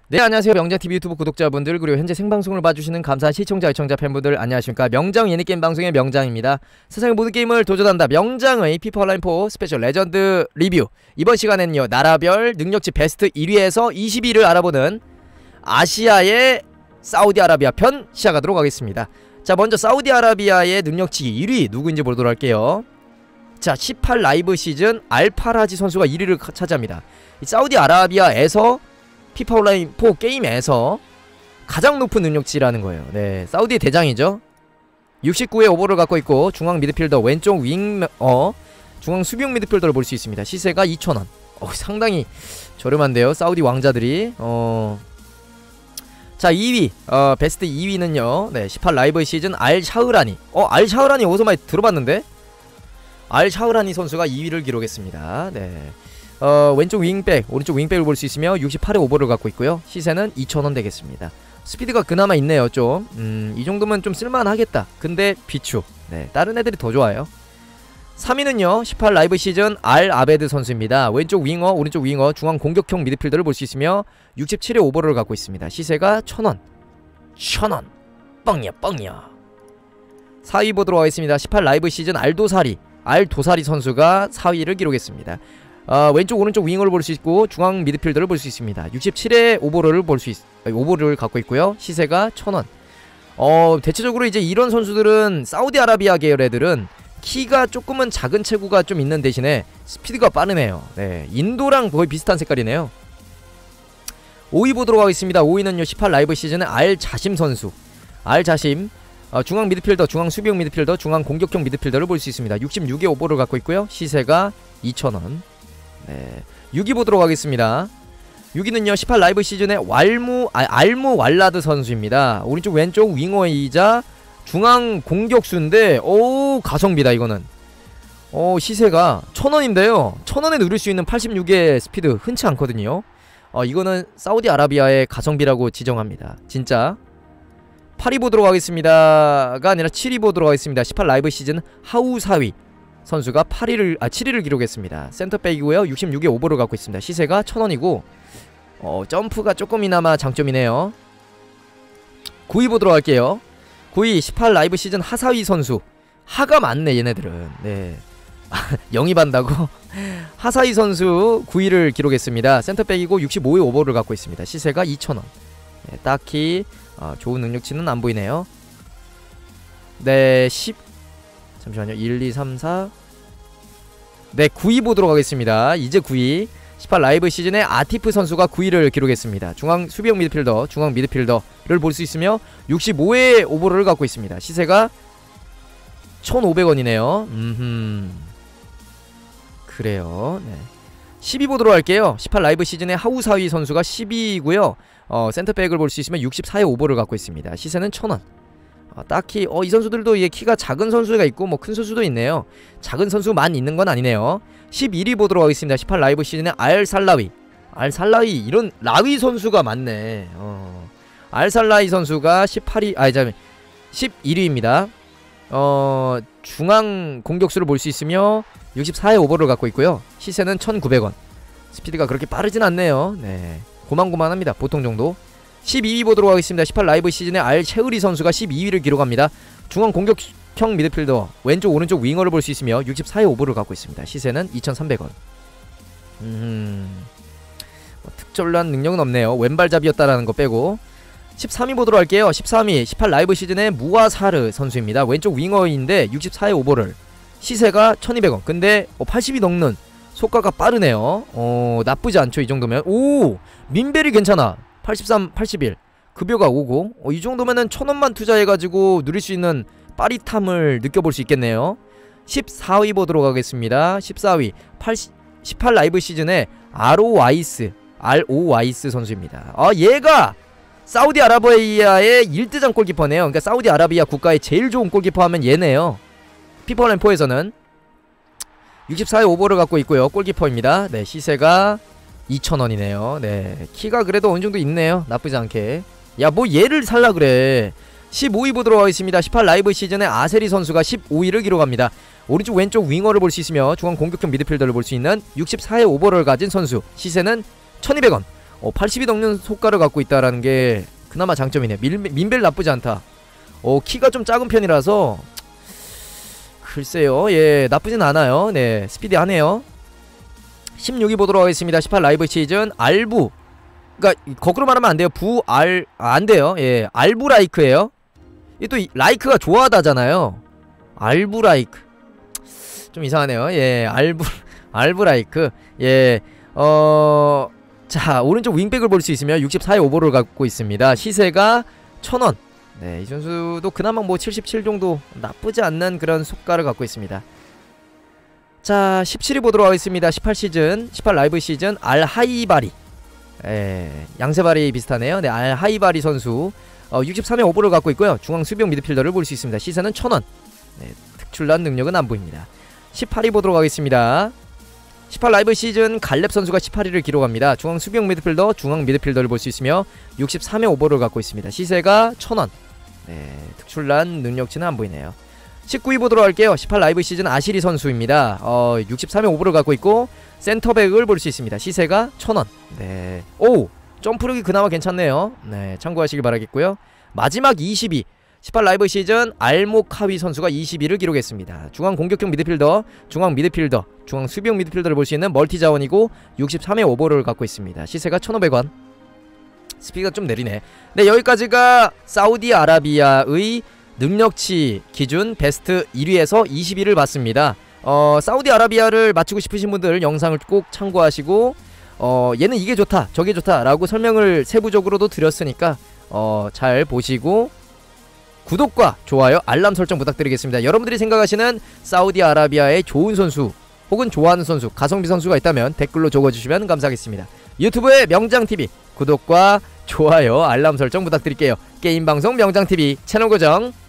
네, 안녕하세요. 명장TV 유튜브 구독자분들, 그리고 현재 생방송을 봐주시는 감사한 시청자, 시청자 팬분들 안녕하십니까. 명장 예능게임 방송의 명장입니다. 세상의 모든 게임을 도전한다 명장의 피파 온라인4 스페셜 레전드 리뷰. 이번 시간에는요, 나라별 능력치 베스트 1위에서 20위를 알아보는 아시아의 사우디아라비아 편 시작하도록 하겠습니다. 자, 먼저 사우디아라비아의 능력치 1위 누구인지 보도록 할게요. 자, 18 라이브 시즌 알파라지 선수가 1위를 차지합니다. 이 사우디아라비아에서 피파 온라인 4 게임에서 가장 높은 능력치라는 거예요. 네, 사우디의 대장이죠. 69의 오버를 갖고 있고 중앙 미드필더, 왼쪽 중앙 수비형 미드필더를 볼 수 있습니다. 시세가 2,000원. 상당히 저렴한데요, 사우디 왕자들이. 자, 2위, 베스트 2위는요, 네, 18 라이브 시즌 알샤흐라니. 알샤흐라니 어디서 많이 들어봤는데? 알샤흐라니 선수가 2위를 기록했습니다. 네. 왼쪽 윙백, 오른쪽 윙백을 볼 수 있으며 68의 오버를 갖고 있고요. 시세는 2,000원 되겠습니다. 스피드가 그나마 있네요. 좀 이 정도면 좀 쓸만하겠다. 근데 비추, 네, 다른 애들이 더 좋아요. 3위는요 18 라이브 시즌 알 아베드 선수입니다. 왼쪽 윙어, 오른쪽 윙어, 중앙 공격형 미드필더를 볼 수 있으며 67의 오버를 갖고 있습니다. 시세가 1,000원. 1,000원 뻥이야 뻥이야. 4위 보도록 하겠습니다. 18 라이브 시즌 알도사리 선수가 4위를 기록했습니다. 왼쪽 오른쪽 윙어를 볼 수 있고 중앙 미드필더를 볼 수 있습니다. 67의 오버를 갖고 있고요. 시세가 1,000원. 대체적으로 이제 이런 선수들은 사우디아라비아 계열 애들은 키가 조금은 작은 체구가 좀 있는 대신에 스피드가 빠르네요. 네, 인도랑 거의 비슷한 색깔이네요. 5위 보도록 하겠습니다. 5위는요 18 라이브 시즌의 알자심 선수. 알자심, 중앙 미드필더, 중앙 수비형 미드필더, 중앙 공격형 미드필더를 볼 수 있습니다. 66의 오버를 갖고 있고요. 시세가 2,000원. 네, 6위 보도록 하겠습니다. 6위는요 18 라이브 시즌의 알무 왈라드 선수입니다. 오른쪽 왼쪽 윙어이자 중앙 공격수인데 가성비다 이거는. 시세가 1,000원인데요 1,000원에 누릴 수 있는 86의 스피드 흔치 않거든요. 이거는 사우디아라비아의 가성비라고 지정합니다 진짜. 8위 보도록 하겠습니다가 아니라 7위 보도록 하겠습니다. 18 라이브 시즌 하우사위 선수가 7위를 기록했습니다. 센터백이고요. 66의 오버를 갖고 있습니다. 시세가 1,000원이고 점프가 조금이나마 장점이네요. 9위 보도록 할게요. 9위 18 라이브 시즌 하사위 선수. 하가 많네 얘네들은. 네, 영입한다고. 하사위 선수 9위를 기록했습니다. 센터백이고 65의 오버를 갖고 있습니다. 시세가 2,000원. 네, 딱히 좋은 능력치는 안 보이네요. 네, 잠시만요. 1, 2, 3, 4. 네, 9위 보도록 하겠습니다. 이제 9위 18 라이브 시즌의 아티프 선수가 9위를 기록했습니다. 중앙 수비형 미드필더, 중앙 미드필더를 볼 수 있으며 65의 오버를 갖고 있습니다. 시세가 1,500원이네요 그래요. 네, 10위 보도록 할게요. 18 라이브 시즌의 하우사위 선수가 10위이고요 센터백을 볼 수 있으면 64의 오버를 갖고 있습니다. 시세는 1,000원. 딱히 이 선수들도 이게 키가 작은 선수가 있고 뭐 큰 선수도 있네요. 작은 선수만 있는 건 아니네요. 11위 보도록 하겠습니다. 18 라이브 시즌의 알살라위. 이런 라위 선수가 많네. 알살라위 선수가 11위입니다. 중앙 공격수를 볼 수 있으며 64의 오버를 갖고 있고요. 시세는 1,900원. 스피드가 그렇게 빠르진 않네요. 네, 고만고만합니다. 보통 정도. 12위 보도록 하겠습니다. 18 라이브 시즌의 알체우리 선수가 12위를 기록합니다. 중앙 공격형 미드필더, 왼쪽 오른쪽 윙어를 볼 수 있으며 64의 오버를 갖고 있습니다. 시세는 2,300원. 특별한 능력은 없네요. 왼발잡이였다라는 거 빼고. 13위 보도록 할게요. 13위 18 라이브 시즌의 무아사르 선수입니다. 왼쪽 윙어인데 64의 오버를. 시세가 1,200원. 근데 80이 넘는 속가가 빠르네요. 나쁘지 않죠 이 정도면. 민벨이 괜찮아. 83, 81 급여가 오고 이 정도면은 1,000원만 투자해가지고 누릴 수 있는 빠릿함을 느껴볼 수 있겠네요. 14위 보도록 하겠습니다. 14위 18 라이브 시즌의 RO와이스 선수입니다. 얘가 사우디아라비아의 1대장 골키퍼네요. 그러니까 사우디아라비아 국가의 제일 좋은 골키퍼 하면 얘네요. 피파 온라인4에서는 64의 오버를 갖고 있고요. 골키퍼입니다. 네, 시세가 2,000원이네요. 네, 키가 그래도 어느정도 있네요. 나쁘지 않게. 야, 뭐 얘를 살라 그래. 15위 보도록 하겠습니다. 18 라이브 시즌의 아세리 선수가 15위를 기록합니다. 오른쪽 왼쪽 윙어를 볼 수 있으며 중앙 공격형 미드필더를 볼 수 있는 64의 오버를 가진 선수. 시세는 1,200원. 80이 넘는 속가를 갖고 있다라는 게 그나마 장점이네. 민벨 나쁘지 않다. 키가 좀 작은 편이라서 글쎄요. 예, 나쁘진 않아요. 네, 스피디하네요. 16위 보도록 하겠습니다. 18 라이브 시즌 알부. 그러니까 거꾸로 말하면 안 돼요. 안 돼요. 예, 알부라이크예요. 이 또 라이크가 좋아하다잖아요. 알부라이크. 좀 이상하네요. 예, 알부라이크. 예, 자, 오른쪽 윙백을 볼 수 있으며 64의 오버를 갖고 있습니다. 시세가 1000원. 네, 이 선수도 그나마 뭐 77 정도 나쁘지 않는 그런 속가를 갖고 있습니다. 자, 17위 보도록 하겠습니다. 18 라이브 시즌 알하이바리. 예, 양세바리 비슷하네요. 네, 알하이바리 선수 63의 오버를 갖고 있고요. 중앙 수비형 미드필더를 볼 수 있습니다. 시세는 1000원. 네, 특출난 능력은 안 보입니다. 18위 보도록 하겠습니다. 18 라이브 시즌 갈렙 선수가 18위를 기록합니다. 중앙 수비형 미드필더, 중앙 미드필더를 볼 수 있으며 63의 오버를 갖고 있습니다. 시세가 1000원. 네, 특출난 능력치는 안 보이네요. 19위 보도록 할게요. 18 라이브 시즌 아시리 선수입니다. 63의 오버를 갖고 있고 센터백을 볼 수 있습니다. 시세가 1000원. 네, 오! 점프력이 그나마 괜찮네요. 네, 참고하시길 바라겠고요. 마지막 20위 18 라이브 시즌 알모카위 선수가 20위를 기록했습니다. 중앙 공격형 미드필더, 중앙 미드필더, 중앙 수비형 미드필더를 볼 수 있는 멀티 자원이고 63의 오버를 갖고 있습니다. 시세가 1500원. 스피드가 좀 내리네. 네, 여기까지가 사우디아라비아의 능력치 기준 베스트 1위에서 20위를 봤습니다. 사우디아라비아를 맞추고 싶으신 분들 영상을 꼭 참고하시고 얘는 이게 좋다 저게 좋다 라고 설명을 세부적으로도 드렸으니까 잘 보시고 구독과 좋아요 알람 설정 부탁드리겠습니다. 여러분들이 생각하시는 사우디아라비아의 좋은 선수 혹은 좋아하는 선수 가성비 선수가 있다면 댓글로 적어주시면 감사하겠습니다. 유튜브의 명장TV 구독과 좋아요 알람 설정 부탁드릴게요. 게임방송 명장TV 채널 고정